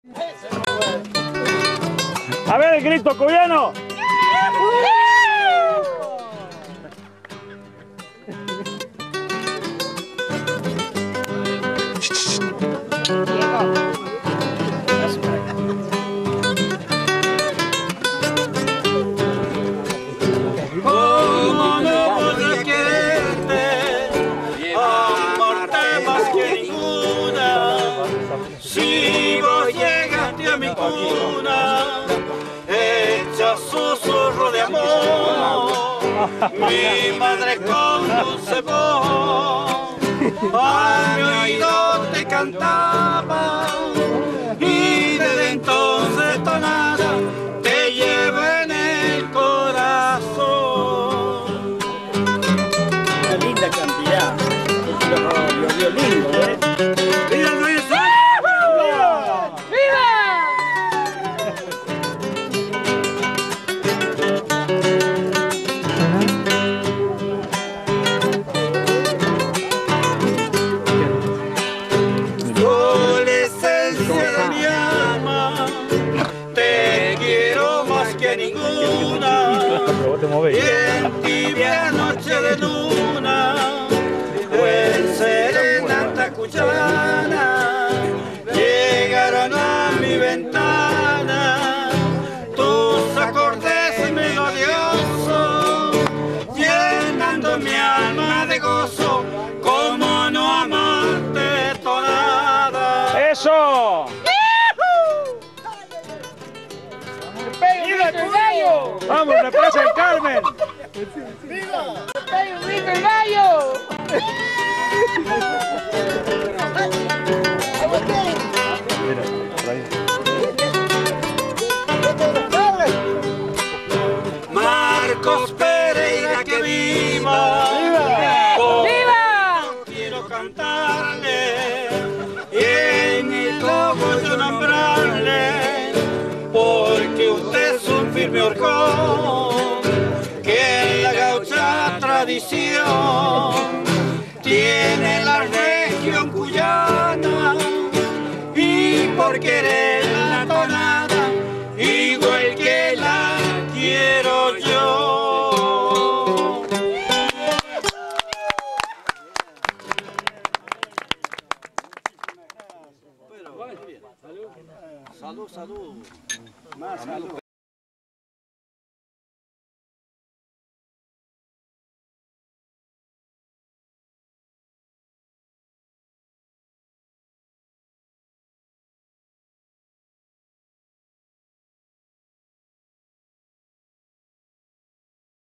A ver el grito cuyano. ¿Cómo no podré quererte, amarte más que ninguna? Si vos llegaste a mi cuna, hecha susurro de amor, mi madre con dulce voz a mi oído te cantaba, y desde entonces tonada te llevo en el corazón. Una linda cantidad. Los violines, ¿eh? ¡Viva Luis! Y en tibia noche de luna, en serenata cuyana, llegaron a mi ventana tus acordes melodiosos, llenando mi alma de gozo. ¿Cómo no amarte, tonada? ¡Eso! ¡Viva el gallo! ¡Vamos, la Plaza del Carmen! ¡Viva! ¡Viva el gallo! Marcos Pereira, que viva. ¡Viva! Quiero cantarle y en el logo yo nombrarle, porque usted es un firme orgón que en la gaucha tradición tiene la región cuyana, y por querer la tonada igual que la quiero yo. Salud, salud. Más salud.